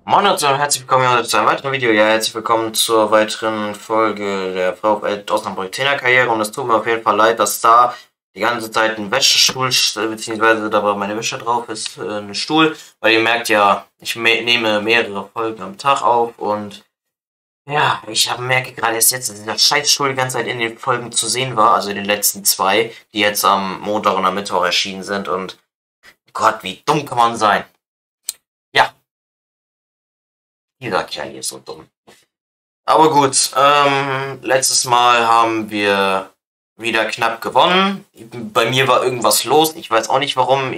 Moin und herzlich willkommen hier zu einem weiteren Video. Ja, herzlich willkommen zur weiteren Folge der VfL Osnabrück Trainerkarriere. Und es tut mir auf jeden Fall leid, dass da die ganze Zeit ein Wäschestuhl, beziehungsweise da meine Wäsche drauf ist, ein Stuhl. Weil ihr merkt ja, ich nehme mehrere Folgen am Tag auf und ja, merke gerade erst jetzt, dass dieser Scheißstuhl die ganze Zeit in den Folgen zu sehen war, also in den letzten zwei, die jetzt am Montag und am Mittwoch erschienen sind. Und Gott, wie dumm kann man sein? Ja, dieser Kerl hier ist so dumm. Aber gut, letztes Mal haben wir wieder knapp gewonnen. Bei mir war irgendwas los. Ich weiß auch nicht warum.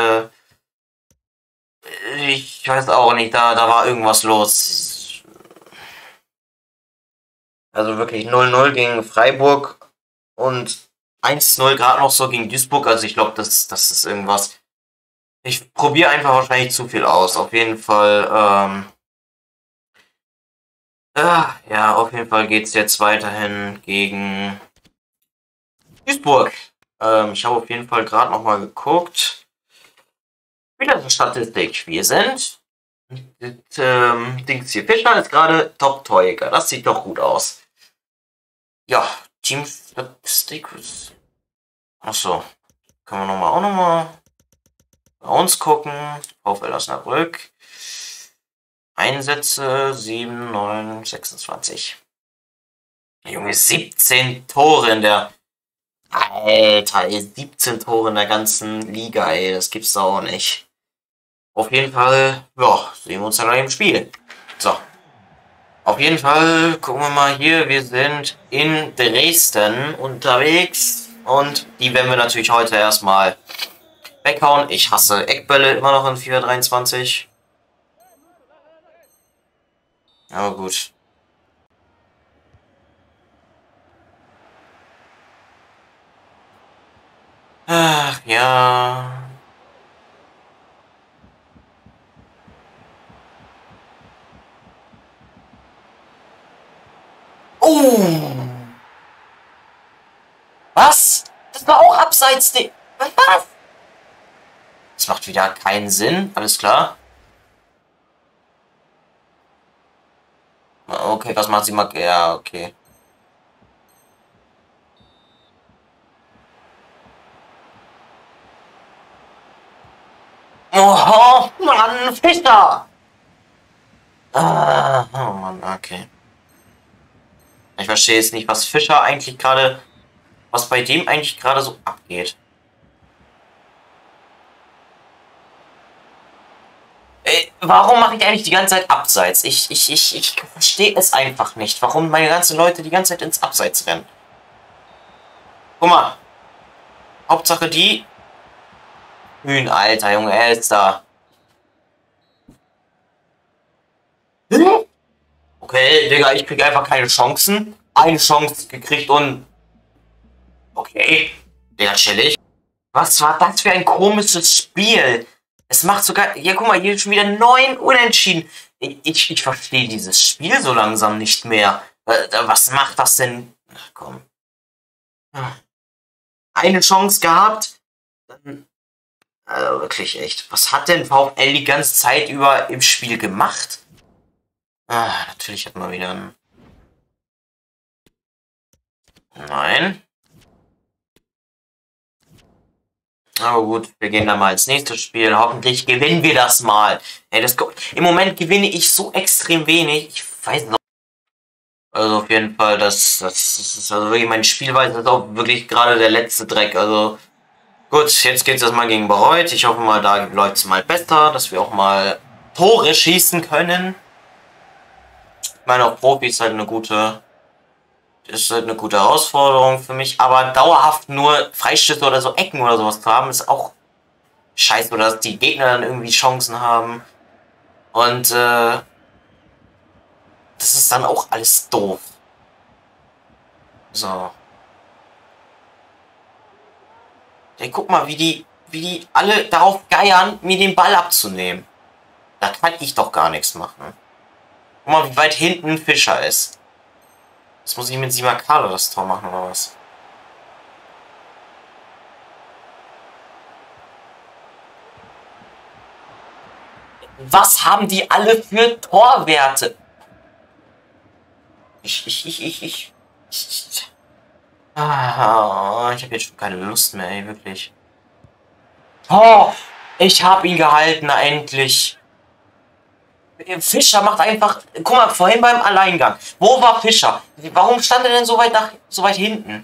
Ich weiß auch nicht, da war irgendwas los. Also wirklich 0-0 gegen Freiburg und 1-0 gerade noch so gegen Duisburg. Also ich glaube, das ist irgendwas. Ich probiere einfach wahrscheinlich zu viel aus. Auf jeden Fall, ja, auf jeden Fall geht's jetzt weiterhin gegen Duisburg. Ich habe auf jeden Fall gerade noch mal geguckt. Wieder zur Statistik. Wir sind Dings hier. Fischer ist gerade Top-Torjäger. Das sieht doch gut aus. Ja, Teamstatistik. Achso. Können wir auch nochmal bei uns gucken. VfL Osnabrück. Einsätze 7, 9, 26. Junge, 17 Tore in der. Alter, ey, 17 Tore in der ganzen Liga, ey. Das gibt's doch auch nicht. Auf jeden Fall, ja, sehen wir uns dann im Spiel. So. Auf jeden Fall, gucken wir mal hier. Wir sind in Dresden unterwegs. Und die werden wir natürlich heute erstmal weghauen. Ich hasse Eckbälle immer noch in FIFA 23. Aber gut. Ach, ja. Oh! Was? Das war auch abseits der. Was? Das macht wieder keinen Sinn. Alles klar. Okay, was macht sie mal? Ja, okay. Oh, Mann, Fischer! Oh Mann, okay. Ich verstehe jetzt nicht, was Fischer eigentlich gerade, was bei dem eigentlich gerade so abgeht. Warum mache ich eigentlich die ganze Zeit Abseits? Ich verstehe es einfach nicht, warum meine ganzen Leute die ganze Zeit ins Abseits rennen. Guck mal. Hauptsache die. Alter, Junge, er ist da. Okay, Digga, ich krieg einfach keine Chancen. Eine Chance gekriegt und. Okay. Digga, chillig. Was war das für ein komisches Spiel? Es macht sogar. Ja, guck mal, hier ist schon wieder 9 Unentschieden. Ich verstehe dieses Spiel so langsam nicht mehr. Was macht das denn? Ach komm. Eine Chance gehabt. Dann. Also wirklich echt. Was hat denn VfL die ganze Zeit über im Spiel gemacht? Natürlich hat man wieder einen. Nein. Aber gut, wir gehen dann mal ins nächste Spiel. Hoffentlich gewinnen wir das mal. Ey, im Moment gewinne ich so extrem wenig. Ich weiß noch. Also auf jeden Fall, das ist also wirklich meine Spielweise ist auch wirklich gerade der letzte Dreck. Also gut, jetzt geht es erstmal gegen Bayreuth. Ich hoffe mal, da läuft es mal besser, dass wir auch mal Tore schießen können. Ich meine, auch Profi ist halt eine gute Herausforderung für mich, aber dauerhaft nur Freischüsse oder so Ecken oder sowas zu haben, ist auch scheiße, oder dass die Gegner dann irgendwie Chancen haben. Und das ist dann auch alles doof. So. Ey, guck mal, wie die alle darauf geiern, mir den Ball abzunehmen. Da kann ich doch gar nichts machen. Guck mal, wie weit hinten Fischer ist. Jetzt muss ich mit Simakalo das Tor machen, oder was? Was haben die alle für Torwerte? Ah, ich habe jetzt schon keine Lust mehr, ey, wirklich. Oh, ich habe ihn gehalten, endlich. Fischer macht einfach... Guck mal, vorhin beim Alleingang. Wo war Fischer? Warum stand er denn so weit hinten?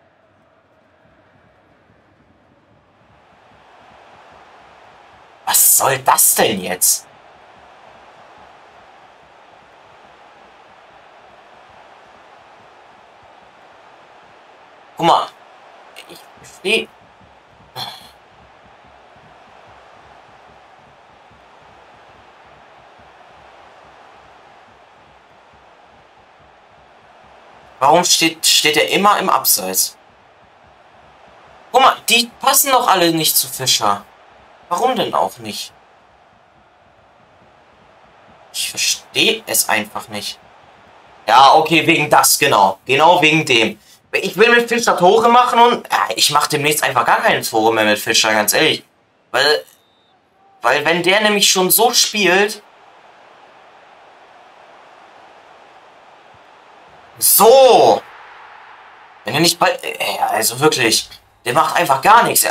Was soll das denn jetzt? Guck mal. Ich verstehe... Warum steht er immer im Abseits? Guck mal, die passen doch alle nicht zu Fischer. Warum denn auch nicht? Ich verstehe es einfach nicht. Ja, okay, wegen das, genau. Genau wegen dem. Ich will mit Fischer Tore machen und ich mache demnächst einfach gar keine Tore mehr mit Fischer, ganz ehrlich. Weil wenn der nämlich schon so spielt... So! Wenn er nicht bei... Also wirklich, der macht einfach gar nichts.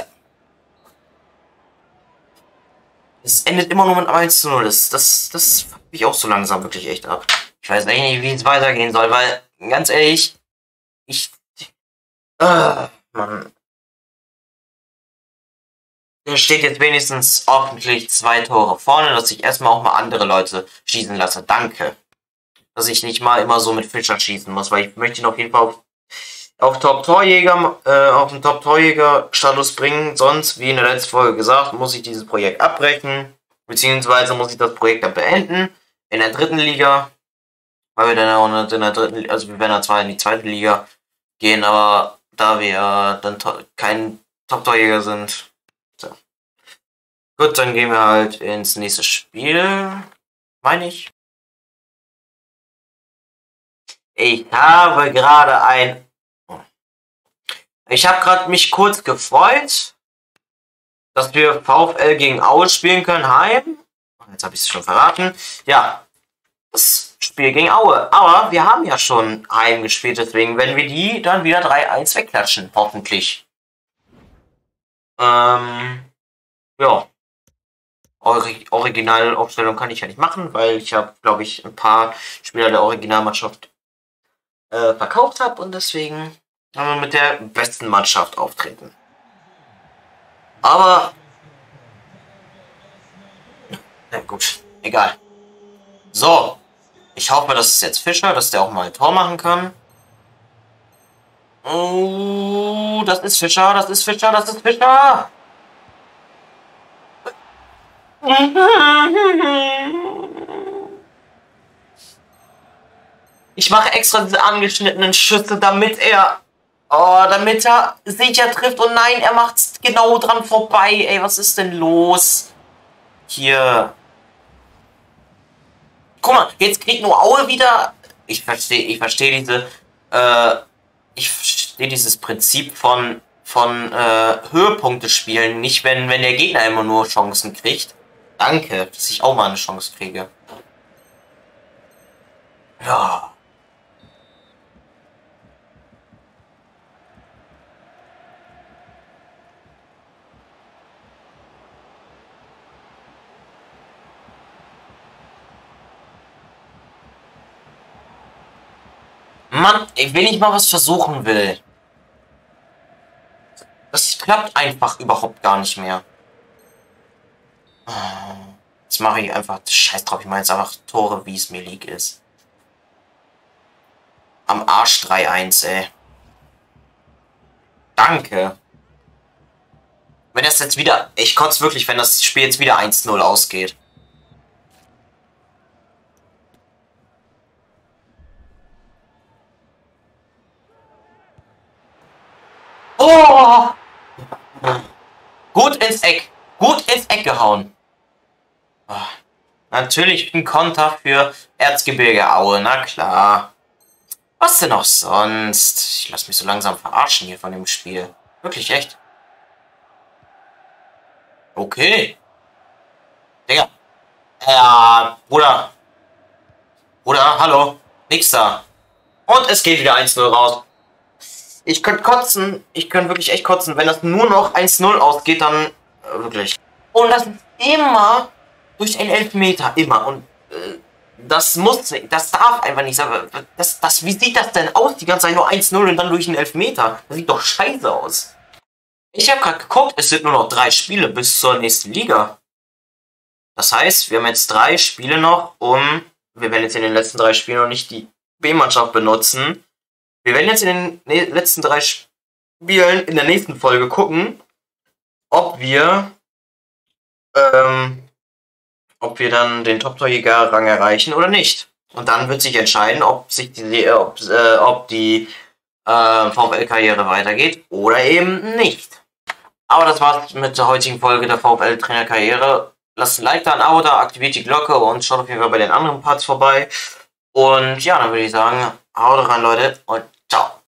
Es endet immer nur mit 1:0. Das fuckt mich auch so langsam wirklich echt ab. Ich weiß echt nicht, wie es weitergehen soll, weil, ganz ehrlich, Mann. Der steht jetzt wenigstens ordentlich 2 Tore vorne, dass ich erstmal auch mal andere Leute schießen lasse. Danke. Dass ich nicht mal immer so mit Fischer schießen muss, weil ich möchte ihn auf jeden Fall auf Top-Torjäger, auf den Top-Torjäger-Status bringen. Sonst, wie in der letzten Folge gesagt, muss ich dieses Projekt abbrechen. Beziehungsweise muss ich das Projekt dann beenden. In der 3. Liga. Weil wir dann auch nicht in der 3. also wir werden dann zwar in die 2. Liga gehen, aber da wir dann kein Top-Torjäger sind. So. Gut, dann gehen wir halt ins nächste Spiel. Meine ich. Ich habe gerade Ich habe gerade mich kurz gefreut, dass wir VfL gegen Aue spielen können, heim. Jetzt habe ich es schon verraten. Ja, das Spiel gegen Aue. Aber wir haben ja schon heim gespielt, deswegen werden wir die dann wieder 3-1 wegklatschen, hoffentlich. Ja. Originalaufstellung kann ich ja nicht machen, weil ich habe, glaube ich, ein paar Spieler der Originalmannschaft verkauft habe und deswegen haben wir mit der besten Mannschaft auftreten. Aber na gut, egal. So, ich hoffe, das ist jetzt Fischer, dass der auch mal ein Tor machen kann. Oh, das ist Fischer, das ist Fischer, das ist Fischer. Ich mache extra diese angeschnittenen Schüsse, damit er sicher trifft. Und nein, er macht's genau dran vorbei. Ey, was ist denn los? Hier. Guck mal, jetzt kriegt nur Aue wieder... Ich verstehe dieses Prinzip von Höhepunkte spielen. Nicht, wenn der Gegner immer nur Chancen kriegt. Danke, dass ich auch mal eine Chance kriege. Ja. Mann, wenn ich mal was versuchen will. Das klappt einfach überhaupt gar nicht mehr. Jetzt mache ich einfach... Scheiß drauf, ich meine jetzt einfach Tore, wie es mir lieb ist. Am Arsch 3-1, ey. Danke. Wenn das jetzt wieder... Ich kotze wirklich, wenn das Spiel jetzt wieder 1:0 ausgeht. Oh! Gut ins Eck. Gut ins Eck gehauen. Oh. Natürlich ein Konter für Erzgebirge Aue, na klar. Was denn auch sonst? Ich lasse mich so langsam verarschen hier von dem Spiel. Wirklich, echt. Okay. Digga. Ja, Bruder. Bruder, hallo. Nix da. Und es geht wieder 1-0 raus. Ich könnte kotzen. Ich könnte wirklich echt kotzen. Wenn das nur noch 1-0 ausgeht, dann wirklich. Und das ist immer durch einen Elfmeter. Immer. Und das muss, das darf einfach nicht sein. Wie sieht das denn aus? Die ganze Zeit nur 1-0 und dann durch einen Elfmeter. Das sieht doch scheiße aus. Ich habe gerade geguckt, es sind nur noch 3 Spiele bis zur nächsten Liga. Das heißt, wir haben jetzt 3 Spiele noch, wir werden jetzt in den letzten 3 Spielen noch nicht die B-Mannschaft benutzen. Wir werden jetzt in den letzten 3 Spielen in der nächsten Folge gucken, ob wir dann den Top-Torjäger-Rang erreichen oder nicht. Und dann wird sich entscheiden, ob die VfL-Karriere weitergeht oder eben nicht. Aber das war's mit der heutigen Folge der VfL-Trainer-Karriere. Lasst ein Like da, ein Abo da, aktiviert die Glocke und schaut auf jeden Fall bei den anderen Parts vorbei. Und ja, dann würde ich sagen, haut rein, Leute, und ciao.